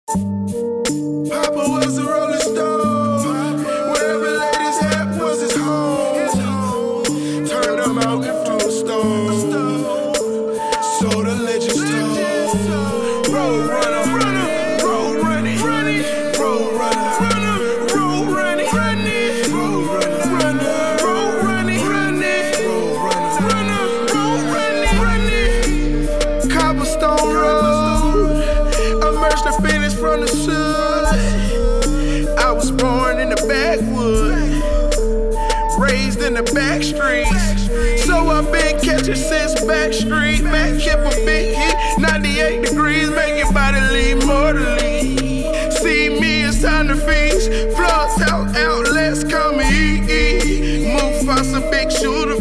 Papa was a rolling stone. Wherever ladies at was his home. Turned him out into a stone. So the legends told. Road runner, road running, road runner, road running, road runner, road running, running. Cobblestone road, emerged the finish from the sud. I was born in the backwoods, raised in the back streets. So I've been catching since Backstreet. Back hip a big hit, 98 degrees, make your body leave mortally. See me, it's time to feast. Floods out, outlets, come eat. Mufasa, big shooter.